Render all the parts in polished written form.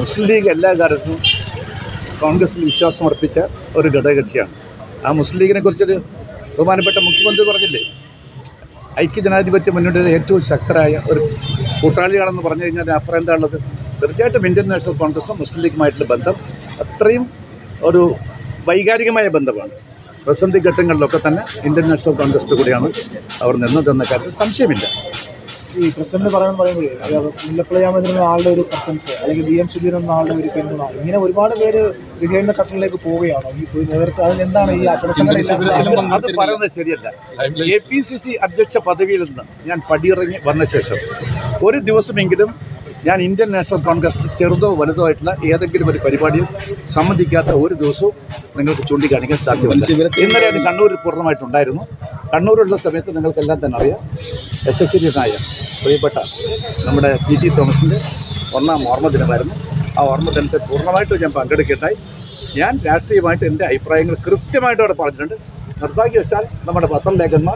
മുസ്ലിം league എല്ലാ കാലത്തും കോൺഗ്രസിൽ വിശ്വാസമർപ്പിച്ച ഒരു ഘടകകക്ഷിയാണ്. ആ മുസ്ലിം ലീഗിനെ കുറിച്ചൊരു ബഹുമാനപ്പെട്ട മുഖ്യമന്ത്രി പറഞ്ഞില്ലേ, ഐക്യജനാധിപത്യ മുന്നണിയുടെ ഏറ്റവും ശക്തരായ ഒരു കൂട്ടാളികളെന്ന് പറഞ്ഞു കഴിഞ്ഞാൽ അപ്പുറം എന്താ ഉള്ളത്? തീർച്ചയായിട്ടും ഇന്ത്യൻ നാഷണൽ കോൺഗ്രസും മുസ്ലിം ലീഗുമായിട്ടുള്ള ബന്ധം അത്രയും ഒരു വൈകാരികമായ ബന്ധമാണ്. പ്രതിസന്ധി ഘട്ടങ്ങളിലൊക്കെ തന്നെ ഇന്ത്യൻ നാഷണൽ കോൺഗ്രസിൻ്റെ കൂടെയാണ് അവർ നിന്നതെന്ന കാര്യത്തിൽ സംശയമില്ല. ഈ പ്രസിഡന്റ് പറയുമ്പോഴേ മുല്ലപ്പള്ളിയാമെന്ന ആളുടെ ഒരു പ്രസൻസ് അല്ലെങ്കിൽ VM സുധീരൻ എന്ന ആളുടെ ഒരു പിന്തുണ, ഇങ്ങനെ ഒരുപാട് പേര് വിജയന്റെ ഘട്ടത്തിലേക്ക് പോവുകയാണോ ഈ നേതൃത്വം? അതിനെന്താണ് ഈ അത് പറയുന്നത് ശരിയല്ല. APCC അധ്യക്ഷ പദവിയിൽ നിന്ന് ഞാൻ പടിയിറങ്ങി വന്ന ശേഷം ഒരു ദിവസമെങ്കിലും ഞാൻ ഇന്ത്യൻ നാഷണൽ കോൺഗ്രസ് ചെറുതോ വലുതോ ആയിട്ടുള്ള ഏതെങ്കിലും ഒരു പരിപാടിയിൽ സംബന്ധിക്കാത്ത ഒരു ദിവസവും നിങ്ങൾക്ക് ചൂണ്ടിക്കാണിക്കാൻ സാധ്യമല്ല. ഇന്നലെ അത് കണ്ണൂരിൽ പൂർണ്ണമായിട്ടുണ്ടായിരുന്നു. കണ്ണൂരുള്ള സമയത്ത് നിങ്ങൾക്കെല്ലാം തന്നെ അറിയാം, യശസ്വിനായ പ്രിയപ്പെട്ട നമ്മുടെ PT തോമസിൻ്റെ 1ാം ഓർമ്മ ദിനമായിരുന്നു. ആ ഓർമ്മ ദിനത്തിൽ പൂർണ്ണമായിട്ടും ഞാൻ പങ്കെടുക്കട്ടായി. ഞാൻ രാഷ്ട്രീയമായിട്ട് എൻ്റെ അഭിപ്രായങ്ങൾ കൃത്യമായിട്ട് അവിടെ പറഞ്ഞിട്ടുണ്ട്. നിർഭാഗ്യവശാൽ നമ്മുടെ പത്രലേഖന്മാർ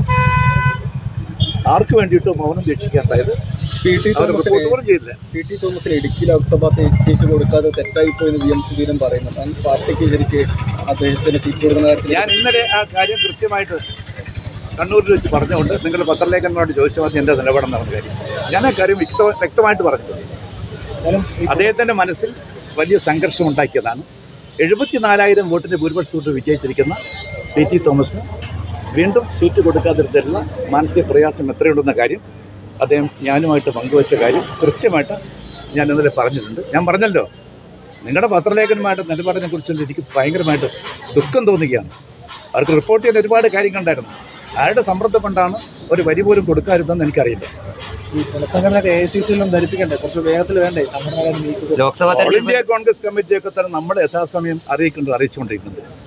ആർക്ക് വേണ്ടിയിട്ട് മൗനം രക്ഷിക്കാണ്ടായത് PT തോമസിന് ഇടുക്കി ലോക്സഭാ സീറ്റ് കൊടുക്കാതെ തെറ്റായിപ്പോയെന്ന് VM സുധീരൻ പറയുന്നു. പാർട്ടിക്ക് ശരിക്ക് അദ്ദേഹത്തിന് സീറ്റ് കൊടുക്കുന്ന കാര്യത്തിൽ ഞാൻ ഇന്നലെ ആ കാര്യം കൃത്യമായിട്ട് കണ്ണൂരിൽ വെച്ച് പറഞ്ഞുകൊണ്ട് നിങ്ങൾ പത്രലേഖന്മാരോട് ചോദിച്ചാൽ മതി എൻ്റെ നിലപാടെന്ന് പറഞ്ഞ കാര്യം. ഞാൻ ആ കാര്യം വ്യക്തമായിട്ട് പറഞ്ഞിട്ടുണ്ട്. അദ്ദേഹത്തിൻ്റെ മനസ്സിൽ വലിയ സംഘർഷം ഉണ്ടാക്കിയതാണ്. 74,000 വോട്ടിൻ്റെ ഭൂരിപക്ഷത്തോട്ട് വിജയിച്ചിരിക്കുന്ന PT തോമസിന് വീണ്ടും സീറ്റ് കൊടുക്കാതിരുന്ന മാനസിക പ്രയാസം എത്രയുണ്ടെന്ന കാര്യം അദ്ദേഹം ഞാനുമായിട്ട് പങ്കുവച്ച കാര്യം കൃത്യമായിട്ട് ഞാൻ ഇന്നലെ പറഞ്ഞിട്ടുണ്ട്. ഞാൻ പറഞ്ഞല്ലോ, നിങ്ങളുടെ പത്രലേഖന്മാരുടെ നിലപാടിനെ കുറിച്ചുള്ള എനിക്ക് ഭയങ്കരമായിട്ട് ദുഃഖം തോന്നുകയാണ്. അവർക്ക് റിപ്പോർട്ട് ചെയ്യാൻ ഒരുപാട് കാര്യങ്ങളുണ്ടായിരുന്നു. ആരുടെ സമ്മർദ്ദം കൊണ്ടാണ് ഒരു വരി പോലും കൊടുക്കാതിരുന്നതെന്ന് എനിക്കറിയില്ല. ഈ പുനഃസംഘടനയൊക്കെ AICC ധരിപ്പിക്കണ്ടേ? കുറച്ച് വേഗത്തിൽ വേണ്ടേ സംഘടന? ഓൾ ഇന്ത്യ കോൺഗ്രസ് കമ്മിറ്റിയൊക്കെ തന്നെ നമ്മുടെ യഥാസമയം അറിയിച്ചുകൊണ്ടിരിക്കുന്നുണ്ട്.